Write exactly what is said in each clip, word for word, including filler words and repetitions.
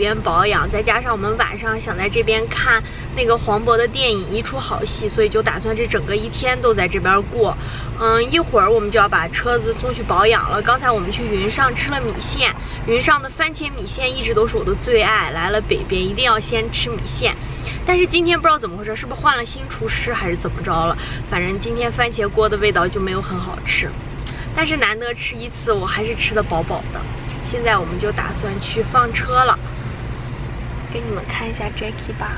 边保养，再加上我们晚上想在这边看那个黄渤的电影一出好戏，所以就打算这整个一天都在这边过。嗯，一会儿我们就要把车子送去保养了。刚才我们去云上吃了米线，云上的番茄米线一直都是我的最爱，来了北边一定要先吃米线。但是今天不知道怎么回事，是不是换了新厨师还是怎么着了？反正今天番茄锅的味道就没有很好吃。但是难得吃一次，我还是吃得饱饱的。现在我们就打算去放车了，给你们看一下 Jackie 吧。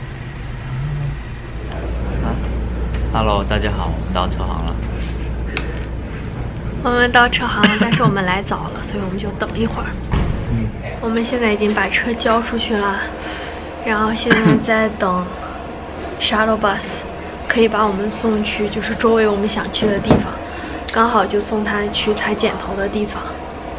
啊 ，Hello， 大家好，我们到车行了。 我们到车行了，但是我们来早了，所以我们就等一会儿。 嗯， 我们现在已经把车交出去了，然后现在在等 shuttle bus， 可以把我们送去就是周围我们想去的地方，刚好就送他去他剪头的地方。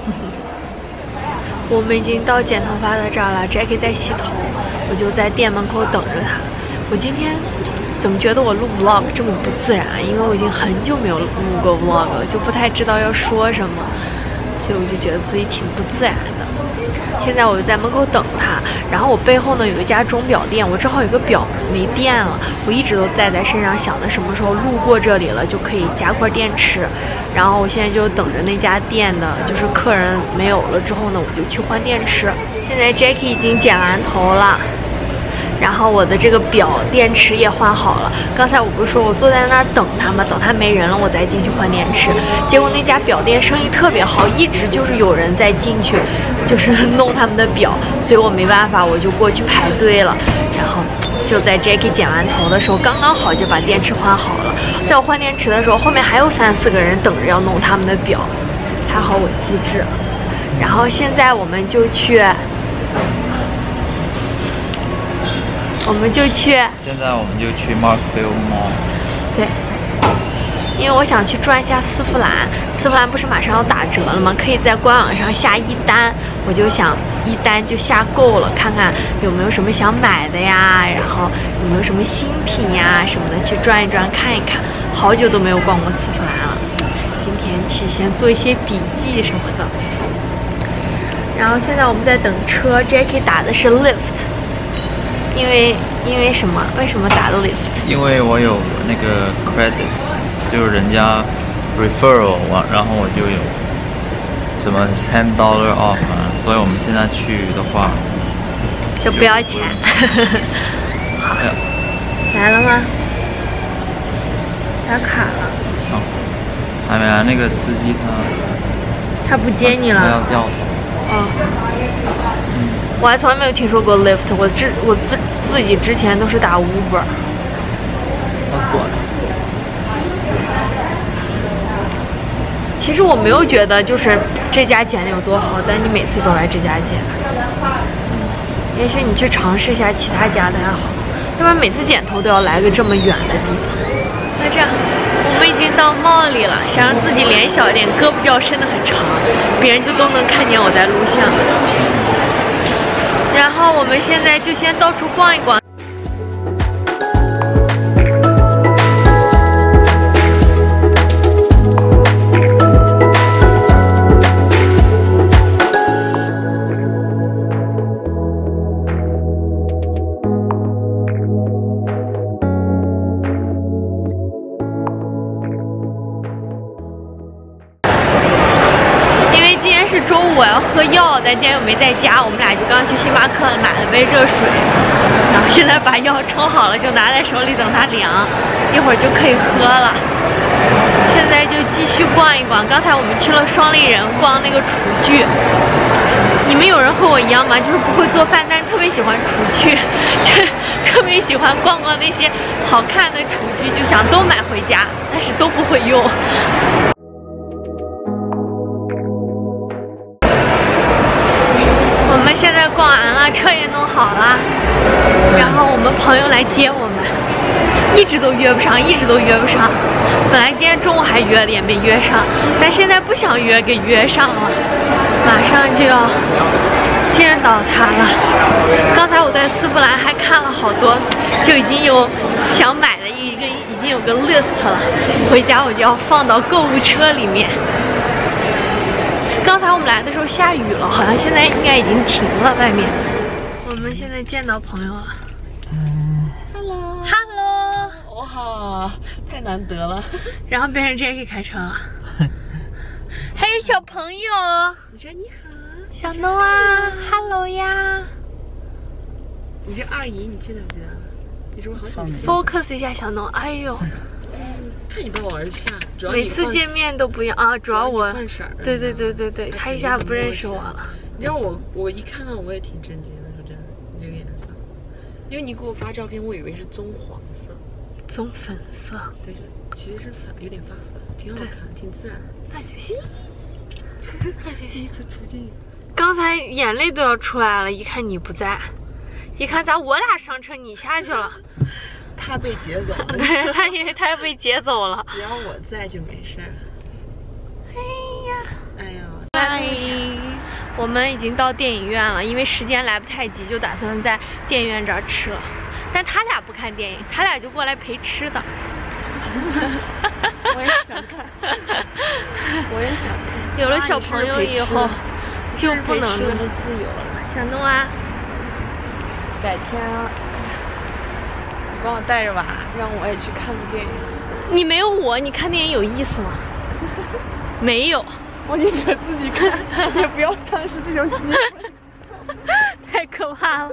我们已经到剪头发的这儿了 ，Jackie 在洗头，我就在店门口等着他。我今天怎么觉得我录 vlog 这么不自然？因为我已经很久没有录过 vlog 了，就不太知道要说什么，所以我就觉得自己挺不自然的。现在我就在门口等他，然后我背后呢有一家钟表店，我正好有个表没电了，我一直都带在身上，想着什么时候路过这里了就可以加块电池。然后我现在就等着那家店的，就是客人没有了之后呢，我就去换电池。现在 Jackie 已经剪完头了。然后我的这个表电池也换好了。刚才我不是说我坐在那儿等他吗？等他没人了，我再进去换电池。结果那家表店生意特别好，一直就是有人在进去，就是弄他们的表，所以我没办法，我就过去排队了。然后就在 Jackie 剪完头的时候，刚刚好就把电池换好了。在我换电池的时候，后面还有三四个人等着要弄他们的表，还好我机智。然后现在我们就去。我们就去， 现在我们就去 Markville Mall。 对，因为我想去转一下丝芙兰，丝芙兰不是马上要打折了吗？可以在官网上下一单，我就想一单就下够了，看看有没有什么想买的呀，然后有没有什么新品呀什么的，去转一转看一看。好久都没有逛过丝芙兰了，今天去先做一些笔记什么的。然后现在我们在等车 ，Jackie 打的是 Lyft。因为因为什么？为什么打的 Lyft？ 因为我有那个 credit， 就是人家 referral 完，然后我就有什么 ten dollar off 啊，所以我们现在去的话就不要钱。好，来了吗？打卡了。 哦，还没来，那个司机他他不接你了。 他要掉头。 哦。嗯。我还从来没有听说过 Lyft， 我之我自自己之前都是打 Uber。其实我没有觉得就是这家剪的有多好，但你每次都来这家剪，也许你去尝试一下其他家的还好，要不然每次剪头都要来个这么远的地方。那这样，我们已经到 mall 里了，想让自己脸小一点，胳膊就要伸得很长，别人就都能看见我在录像。然后我们现在就先到处逛一逛。是周五我要喝药，但今天又没在家，我们俩就刚去星巴克买了杯热水，然后现在把药冲好了，就拿在手里等它凉，一会儿就可以喝了。现在就继续逛一逛，刚才我们去了双立人逛那个厨具。你们有人和我一样吗？就是不会做饭，但是特别喜欢厨具，就特别喜欢逛逛那些好看的厨具，就想都买回家，但是都不会用。我们现在逛完了，车也弄好了，然后我们朋友来接我们，一直都约不上，一直都约不上。本来今天中午还约了，也没约上，但现在不想约，给约上了，马上就要见到他了。刚才我在丝芙兰还看了好多，就已经有想买的一个，已经有个 list 了，回家我就要放到购物车里面。刚才我们来的时候下雨了，好像现在应该已经停了，外面我们现在见到朋友了。 嗯 Hello，Hello， 哇，太难得了。 然后变成 Jackie 开车了，还有小朋友。 你说你好， 小诺啊 ，Hello 呀。 你这二姨，你记得不记得？你是不是好久没见？ Focus 一下小诺，哎呦， 看你不往儿下，主要每次见面都不一样啊，主要我， 换色儿。 对对对对对，他一下不认识我了。 你知道我，我一看到我也挺震惊的，说真的，你这个颜色，因为你给我发照片，我以为是棕黄色， 棕粉色， 对，其实是粉，有点发粉，挺好看，挺自然。 那就行，那就行。 第一次出镜， 刚才眼泪都要出来了，一看你不在，一看咋我俩上车你下去了， 怕被劫走。 对他以为他要被劫走了。 只要我在就没事儿。 哎呀， 哎呀， 嗨，我们已经到电影院了，因为时间来不太及，就打算在电影院这儿吃了。但他俩不看电影，他俩就过来陪吃的。 我也想看，我也想看。 有了小朋友以后，就不能那么自由了。 小诺啊， 改天啊，你帮我带着吧，让我也去看部电影。 你没有我，你看电影有意思吗？没有。 我宁可自己看，也不要丧失这种机会。 太可怕了。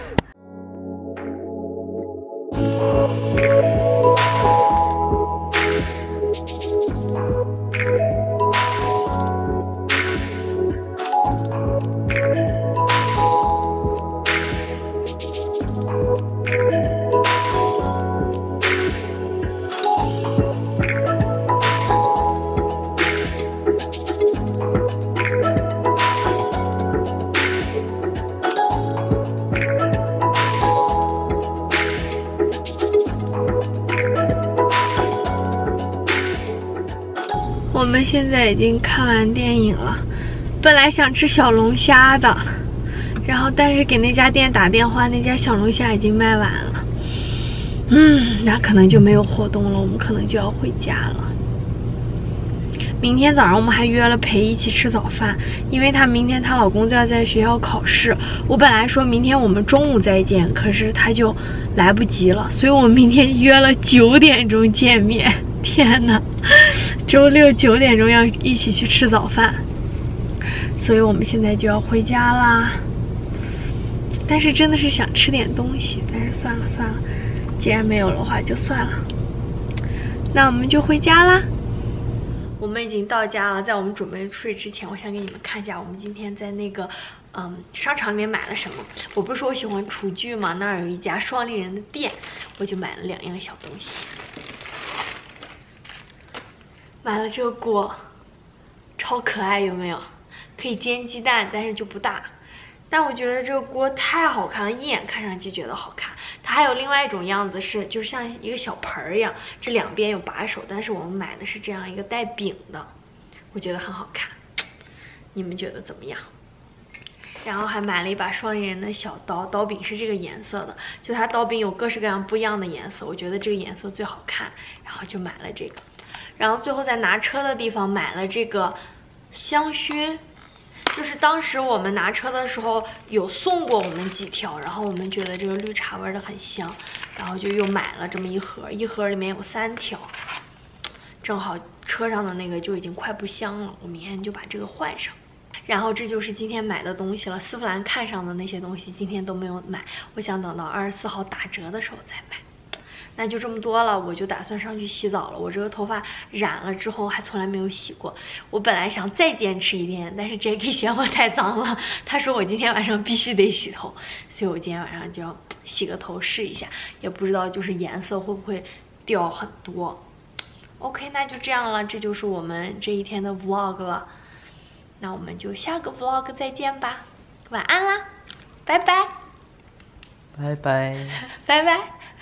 我们现在已经看完电影了，本来想吃小龙虾的，然后但是给那家店打电话，那家小龙虾已经卖完了。嗯，那可能就没有活动了，我们可能就要回家了。明天早上我们还约了裴一起吃早饭，因为她明天她老公就要在学校考试。我本来说明天我们中午再见，可是他就来不及了，所以我们明天约了九点钟见面。天哪，周六九点钟要一起去吃早饭，所以我们现在就要回家啦。但是真的是想吃点东西，但是算了算了，既然没有的话就算了。那我们就回家啦。我们已经到家了，在我们准备睡之前，我想给你们看一下我们今天在那个嗯商场里面买了什么。我不是说我喜欢厨具吗？那儿有一家双立人的店，我就买了两样小东西。买了这个锅，超可爱，有没有？可以煎鸡蛋，但是就不大。但我觉得这个锅太好看了，一眼看上去觉得好看。它还有另外一种样子是，就是像一个小盆儿一样，这两边有把手，但是我们买的是这样一个带柄的，我觉得很好看。你们觉得怎么样？然后还买了一把双立人的小刀，刀柄是这个颜色的，就它刀柄有各式各样不一样的颜色，我觉得这个颜色最好看，然后就买了这个。然后最后在拿车的地方买了这个香薰，就是当时我们拿车的时候有送过我们几条，然后我们觉得这个绿茶味的很香，然后就又买了这么一盒，一盒里面有三条，正好车上的那个就已经快不香了，我明天就把这个换上。然后这就是今天买的东西了，丝芙兰看上的那些东西今天都没有买，我想等到二十四号打折的时候再买。那就这么多了，我就打算上去洗澡了。我这个头发染了之后还从来没有洗过，我本来想再坚持一天，但是 Jackie 嫌我太脏了，他说我今天晚上必须得洗头，所以我今天晚上就要洗个头试一下，也不知道就是颜色会不会掉很多。OK， 那就这样了，这就是我们这一天的 vlog 了。那我们就下个 vlog 再见吧，晚安啦，拜拜， 拜拜， 拜拜。